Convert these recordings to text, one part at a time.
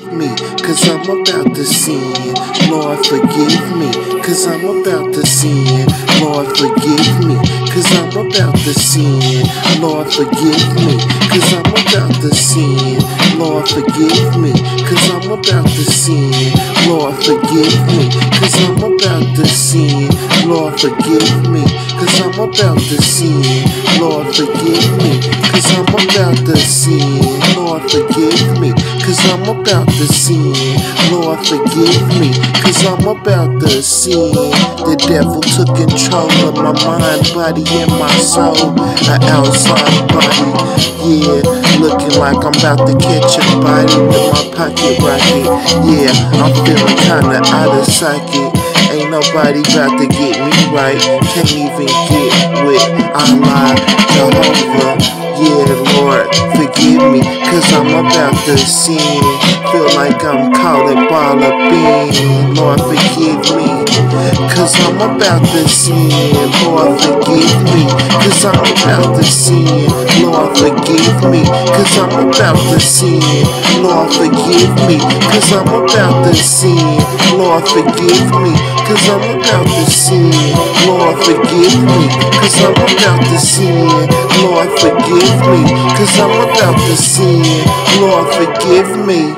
me, cause I'm about to sin. Lord, forgive me, cause I'm about to sin. Lord, forgive me, cause I'm about to sin. Lord, forgive me, cause I'm about to sin. Lord, forgive me, cause I'm about to sin. Lord, forgive me, cause I'm about to sin. Lord, forgive me, cause I'm about to sin. Lord, forgive me, cause I'm about to sin. Lord, forgive me, cause I'm about to sin. Lord, forgive me, cause I'm about to sin. The devil took control of my mind, body, and my soul. An outside body, yeah, looking like I'm about to catch a body with my pocket rocket. Yeah, I'm feeling kinda out of socket. Ain't nobody about to get me right. Can't even get with Allah, Jehovah. Yeah, Lord, forgive me, cause I'm about to sin. Feel like I'm calling ball up in. Lord, forgive me, cause I'm about to sin. Lord, forgive me, cause I'm about to sin. Lord, forgive me, cause I'm about to sin. Lord, forgive me, cause I'm about to sin. Lord, forgive me, cause I'm about to sin. Lord, forgive me, cause I'm about to sin. Lord, forgive me, cause I'm about to sin. Lord, forgive me.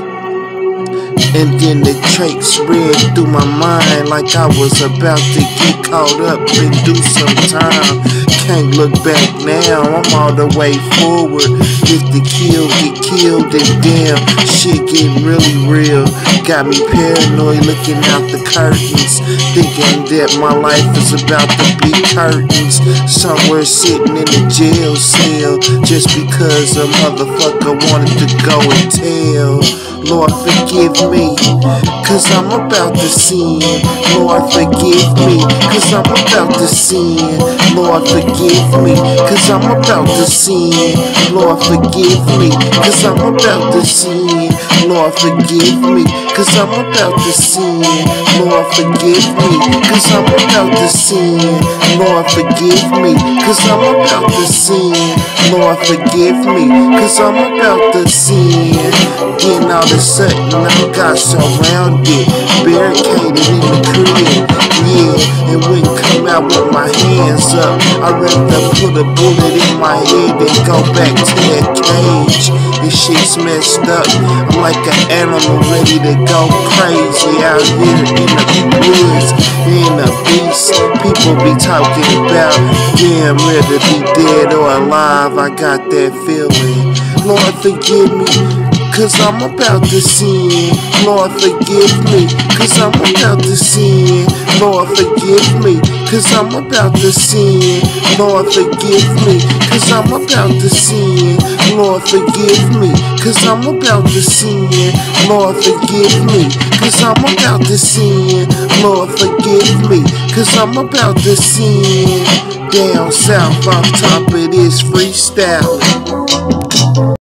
And then the tracks read through my mind like I was about to get caught up and do some time. Can't look back now, I'm all the way forward. If the kill get killed, then damn, shit get really real. Got me paranoid looking out the curtains, thinking that my life is about to be curtains. Somewhere sitting in a jail cell, just because a motherfucker wanted to go and tell. Lord, forgive me, cause I'm about to sin. Lord, forgive me, cause I'm about to sin. Lord, forgive me, cause I'm about to sin. Lord, forgive me, cause I'm about to sin. Lord, forgive me, cause I'm about to sin. Lord, forgive me, cause I'm about to sin. Lord, forgive me, cause I'm about to sin. Lord, forgive me, cause I'm about to sin. Then all of a sudden I got surrounded, barricaded in the crib, yeah, and wouldn't come out with my hands up. I'd rather put a bullet in my head than go back to that cage. This shit's messed up, I'm like an animal ready to go crazy out here in the woods, in the beast. People be talking about, yeah, I'm ready to be dead or alive. I got that feeling. Lord, forgive me, cause I'm about to sin. Lord, forgive me, cause I'm about to sin. Lord, forgive me, cause I'm about to sin. Lord, forgive me, cause I'm about to sin. Lord, forgive me, cause I'm about to sin. Lord, forgive me, cause I'm about to sin. Lord, forgive me, cause I'm about to sin. Down south, on top of this freestyle.